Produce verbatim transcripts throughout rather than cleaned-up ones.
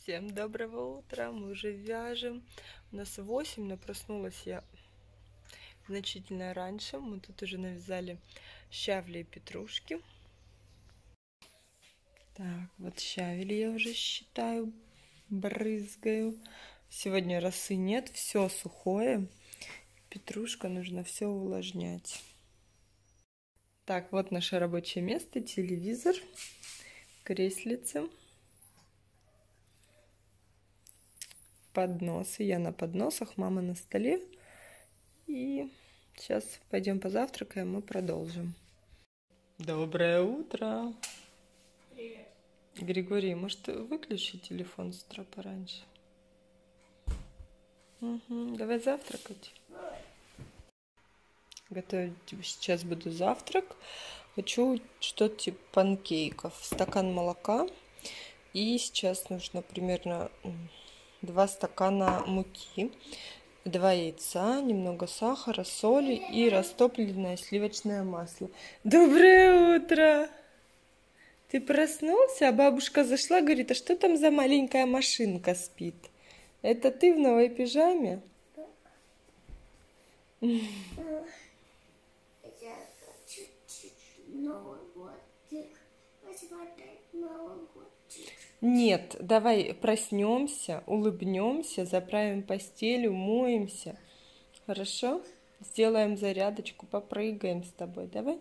Всем доброго утра, мы уже вяжем. У нас восемь, но проснулась я значительно раньше. Мы тут уже навязали щавли и петрушки. Так, вот щавели я уже считаю, брызгаю. Сегодня росы нет, все сухое. Петрушка, нужно все увлажнять. Так, вот наше рабочее место, телевизор, креслица. Подносы. Я на подносах, мама на столе. И сейчас пойдем позавтракаем, мы продолжим. Доброе утро. Привет. Григорий, может, выключи телефон с утра пораньше? Угу. Давай завтракать. Готовить сейчас буду завтрак. Хочу что-то типа панкейков. Стакан молока. И сейчас нужно примерно два стакана муки, два яйца, немного сахара, соли и растопленное сливочное масло. Доброе утро! Ты проснулся, а бабушка зашла, говорит, а что там за маленькая машинка спит? Это ты в новой пижаме? Нет, давай проснемся, улыбнемся, заправим постель, умоемся. Хорошо? Сделаем зарядочку, попрыгаем с тобой. Давай.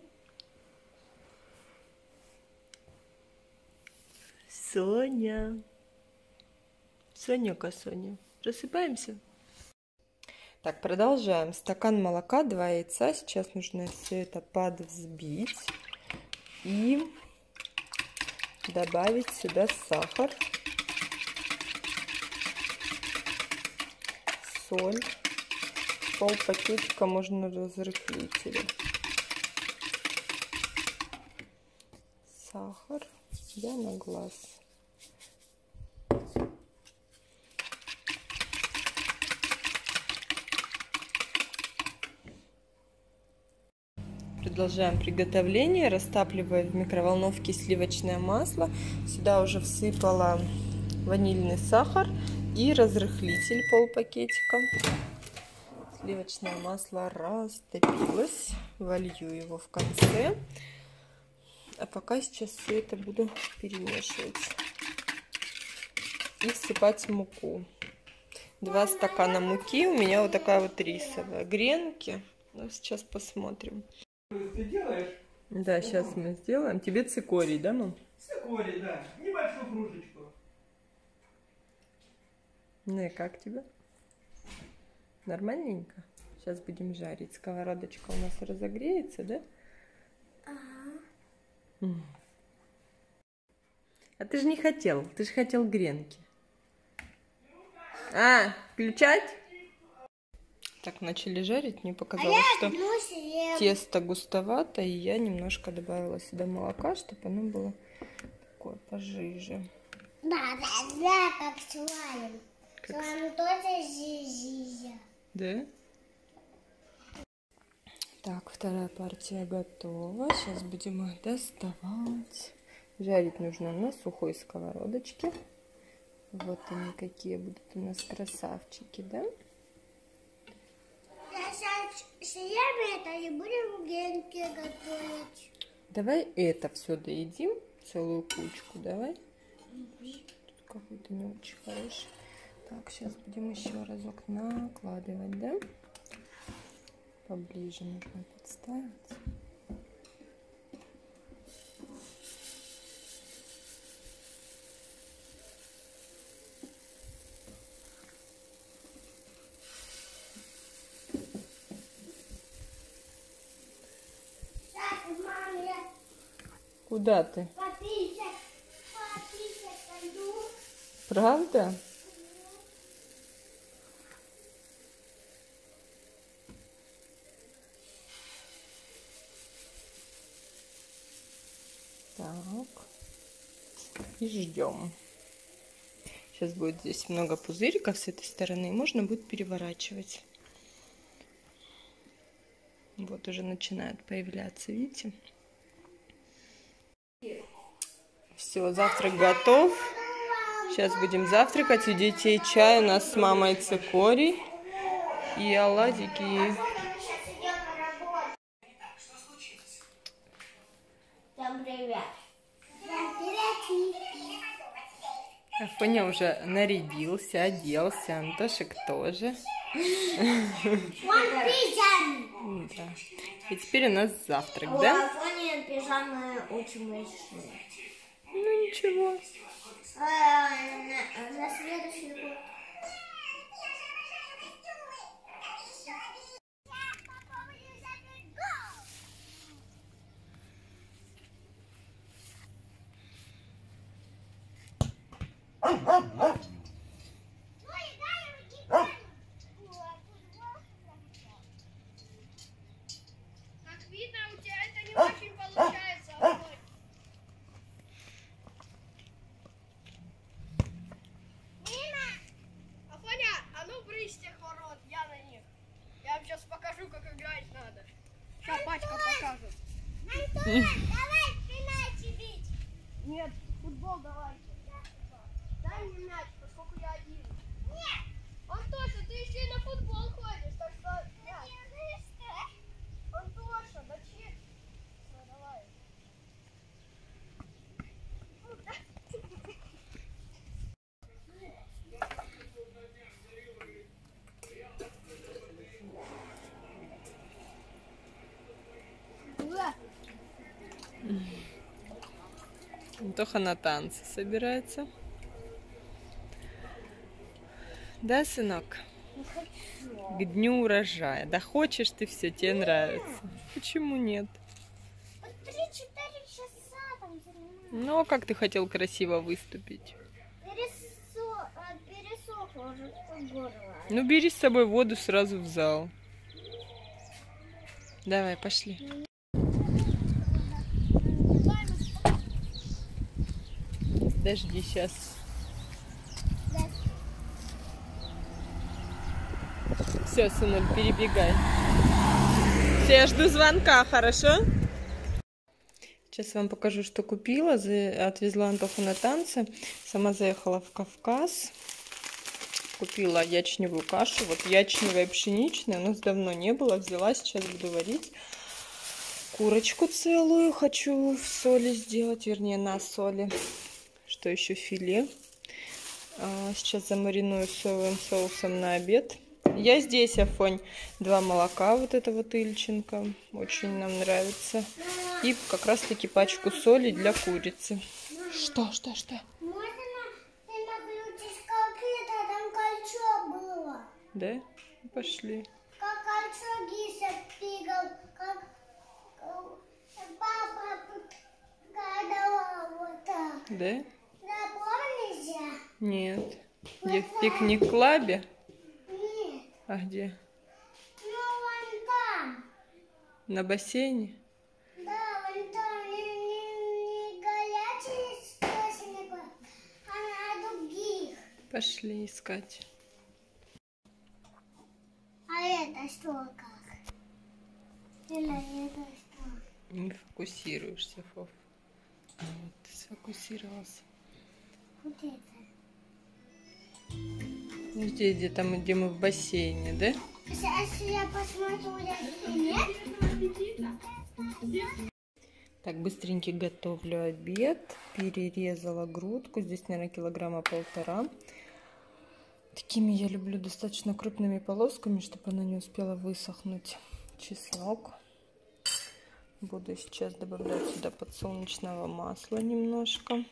Соня. Соняка, Соня. Просыпаемся? Так, продолжаем. Стакан молока, два яйца. Сейчас нужно все это подвзбить. И добавить сюда сахар, соль, пол пакетика можно разрыхлителя, сахар, я на глаз. Продолжаем приготовление. Растапливаю в микроволновке сливочное масло. Сюда уже всыпала ванильный сахар и разрыхлитель пол пакетика. Сливочное масло растопилось. Волью его в конце. А пока сейчас все это буду перемешивать. И всыпать муку. Два стакана муки. У меня вот такая вот рисовая. Гренки. Ну, сейчас посмотрим. Ты делаешь? Да, сейчас мы сделаем. Тебе цикорий, да, мам? Цикорий, да. Небольшую кружечку. Ну и как тебе? Нормальненько? Сейчас будем жарить. Сковородочка у нас разогреется, да? Ага. А ты же не хотел. Ты же хотел гренки. А, включать? Так, начали жарить, мне показалось, а что тесто густовато, и я немножко добавила сюда молока, чтобы оно было такое пожиже. Да, да, да, как с вами. С вами тоже зизия. Да? Так, вторая партия готова. Сейчас будем их доставать. Жарить нужно на сухой сковородочке. Вот они какие будут у нас красавчики, да? Съем это и будем гренки готовить. Давай это все доедим, целую кучку, давай. Тут какой-то не очень хороший. Так, сейчас будем еще разок накладывать, да? Поближе нужно подставить. Куда ты? Пописать, пописать пойду. Правда? Так. И ждем. Сейчас будет здесь много пузыриков с этой стороны. Можно будет переворачивать. Вот уже начинают появляться, видите? Все, завтрак готов. Сейчас будем завтракать. У детей чай. У нас с мамой цикорий и оладики. Всем привет. Афоня уже нарядился, оделся. Антошек тоже. Да. И теперь у нас завтрак, У да? Афони пижамы очень большие. Ну ничего. А, на, на следующий год. Как видно, у тебя это не очень получается, Афоня. Афоня, а ну брысь с тех ворот, я на них. Я вам сейчас покажу, как играть надо. Сейчас пачка покажет. Антон, давай пенальти бить. Нет, футбол давайте. Дай мне мяч, поскольку я один. Нет. Антоша, ты еще и на футбол ходишь, так что мяч. Антоша, да че? Всё, давай. Антоха на танцы собирается. Да, сынок? К дню урожая. Да хочешь ты все, тебе нравится. Почему нет? Вот три-четыре часа там занимаюсь. Ну, а как ты хотел красиво выступить? Пересо... а, пересохло уже в горло. Ну, бери с собой воду сразу в зал. Давай, пошли. Подожди, сейчас. Все, сынуль, перебегай. Все, я жду звонка, хорошо? Сейчас вам покажу, что купила. Отвезла Антоху на танцы. Сама заехала в Кавказ. Купила ячневую кашу. Вот ячневая пшеничная. У нас давно не было. Взяла, сейчас буду варить. Курочку целую хочу в соли сделать. Вернее, на соли. Что еще? Филе. Сейчас замариную соевым соусом на обед. Я здесь, Афонь. Два молока, вот это вот Ильченко. Очень нам нравится. И как раз таки пачку соли для курицы. Что, что, что? Можно ты наключишь какие-то там кольцо было? Да? Пошли. Как кольцо гиса пигал, как э, папа гадала вот так. Да? Да, помните? Нет. Где в пикник-клабе? Нет. А где? Ну, вон там. На бассейне? Да, вон там не, не, не горячие источники, а на других. Пошли искать. А это что как? Или это что? Не фокусируешься, Фоф. А вот ты сфокусировался. Вот это. Ну, здесь, где там, где мы в бассейне, да? А если я посмотрю, если нет? Так, быстренько готовлю обед. Перерезала грудку. Здесь, наверное, килограмма полтора. Такими я люблю достаточно крупными полосками, чтобы она не успела высохнуть. Чеснок. Буду сейчас добавлять сюда подсолнечного масла немножко.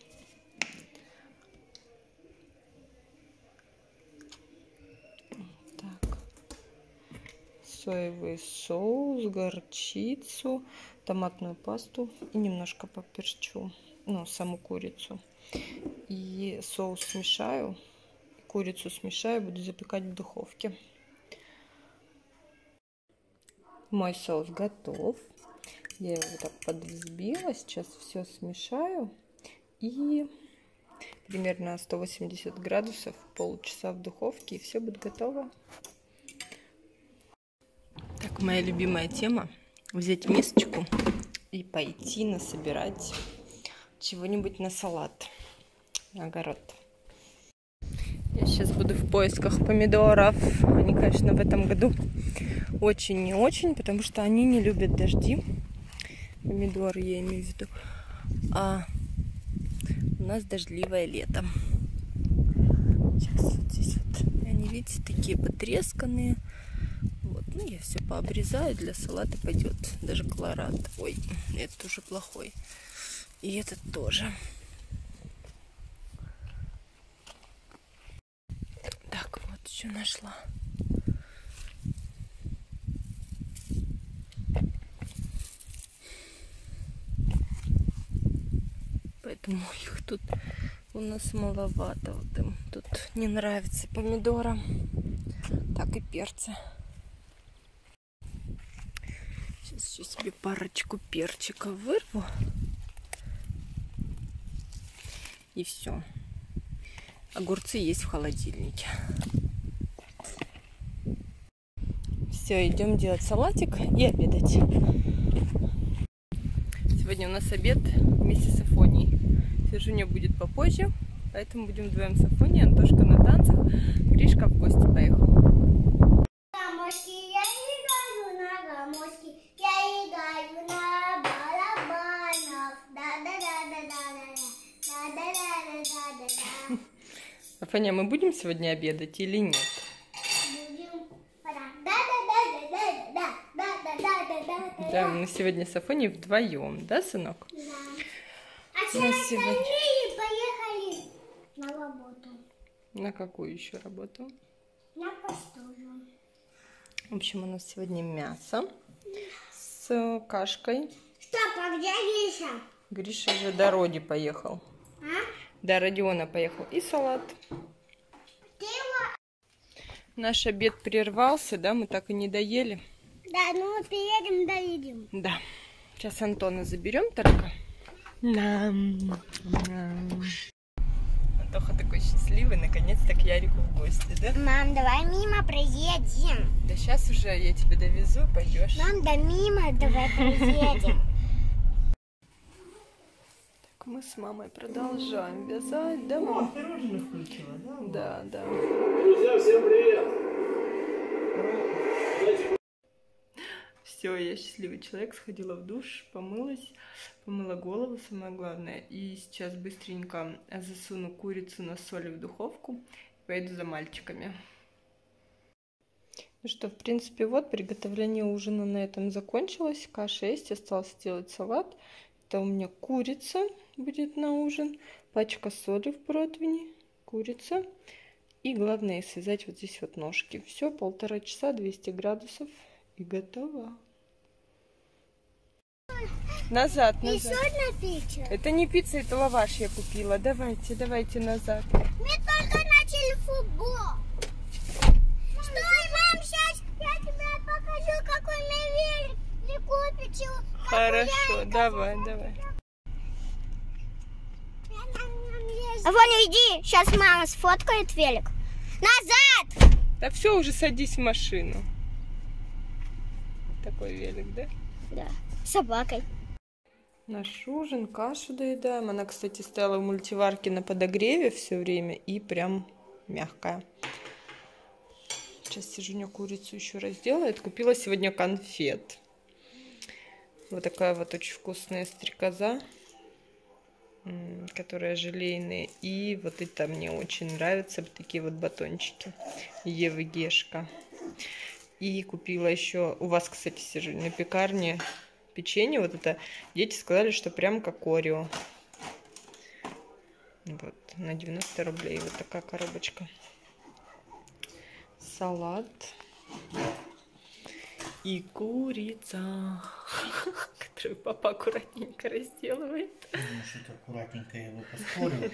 Так. Соевый соус, горчицу, томатную пасту и немножко поперчу, ну, саму курицу. И соус смешаю, курицу смешаю, буду запекать в духовке. Мой соус готов. Я его так подвзбила. Сейчас все смешаю. И примерно сто восемьдесят градусов, полчаса в духовке, и все будет готово. Так, моя любимая тема. Взять мисочку и пойти насобирать чего-нибудь на салат. Огород. Я сейчас буду в поисках помидоров. Они, конечно, в этом году очень не очень, потому что они не любят дожди. Помидоры я имею в виду. А у нас дождливое лето. Сейчас вот здесь вот. Они, видите, такие потресканные. Вот. Ну, я все пообрезаю. Для салата пойдет даже колорад. Ой, это уже плохой. И этот тоже. Так, вот еще нашла. Поэтому их тут у нас маловато. Вот им тут не нравится помидора. Так и перцы. Сейчас еще себе парочку перчиков вырву. И все. Огурцы есть в холодильнике. Все, идем делать салатик и обедать. Сегодня у нас обед вместе с Афоней. Сержуня будет попозже, поэтому будем вдвоем с Афоней. Антошка на танцах, Гришка в гости поехал. Гамошки, я играю на гамошки, я играю на барабанах. Да-да-да-да-да-да. Да-да-да-да-да-да. Афоня, мы будем сегодня обедать или нет? Будем. Да-да-да-да-да-да-да-да-да-да-да. Да, мы сегодня с Афоней вдвоем, да, сынок? Да. А все Мы сегодня- остальные поехали на работу. На какую еще работу? На постую. В общем, у нас сегодня мясо с кашкой. Стоп, а где Гриша? Гриша же до Роди поехал. А? До Родиона поехал. И салат. Ты его... Наш обед прервался, да, мы так и не доели. Да, ну мы приедем, доедем. Да. Сейчас Антона заберем только. Да. Антоха такой счастливый, наконец-то к Ярику в гости, да? Мам, давай мимо проедем. Да сейчас уже я тебя довезу, пойдешь. Мам, да мимо давай проедем. Так, мы с мамой продолжаем вязать, да, мам? Ты рожи включила, да? Да, да. Друзья, всем привет! Все, я счастливый человек, сходила в душ, помылась, помыла голову, самое главное. И сейчас быстренько засуну курицу на соли в духовку и пойду за мальчиками. Ну что, в принципе, вот приготовление ужина на этом закончилось. Каша есть, осталось сделать салат. Это у меня курица будет на ужин, пачка соли в противне, курица. И главное связать вот здесь вот ножки. Все, полтора часа, двести градусов и готово. Назад, И назад. на пиццу. Это не пицца, это лаваш я купила. Давайте, давайте назад. Мы только начали футбол. Стой, мам, сейчас я тебе покажу, какой мне велик не купить. Хорошо, давай, давай. Афоня, иди, сейчас мама сфоткает велик. Назад! Да все, уже садись в машину. Такой велик, да? Да, с собакой. Наш ужин, кашу доедаем. Она, кстати, стояла в мультиварке на подогреве все время и прям мягкая. Сейчас Сержуня курицу еще разделает. Купила сегодня конфет. Вот такая вот очень вкусная стрекоза, которая желейная. И вот это мне очень нравятся, такие вот батончики. Евы Гешка. И купила еще, у вас, кстати, Сержуня, на пекарне печенье. Вот это дети сказали, что прям как Орео. Вот, на девяносто рублей. Вот такая коробочка. Салат. И курица, которую папа аккуратненько разделывает. Ну, что-то аккуратненько я его поспорил.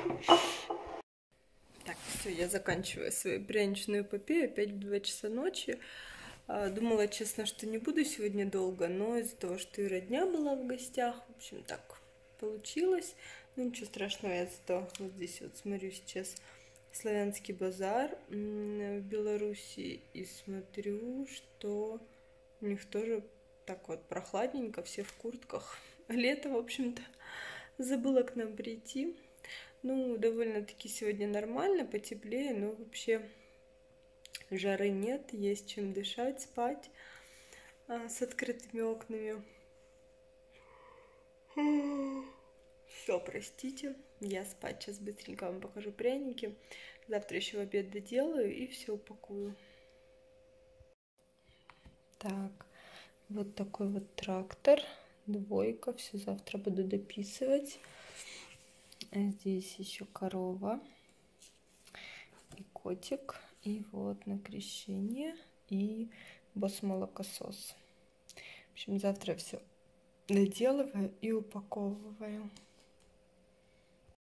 Так, все, я заканчиваю свою пряничную эпопею. Опять в два часа ночи. Думала, честно, что не буду сегодня долго, но из-за того, что и родня была в гостях, в общем, так получилось. Ну, ничего страшного, я зато вот здесь вот смотрю сейчас Славянский базар в Беларуси и смотрю, что у них тоже так вот прохладненько, все в куртках. Лето, в общем-то, забыла к нам прийти. Ну, довольно-таки сегодня нормально, потеплее, но вообще жары нет, есть чем дышать, спать а, с открытыми окнами. Все, простите, я спать. Сейчас быстренько вам покажу пряники. Завтра еще в обед доделаю и все упакую. Так, вот такой вот трактор, двойка, все завтра буду дописывать. А здесь еще корова и котик, и вот на крещение, и босс-молокосос. В общем, завтра все доделываю и упаковываю.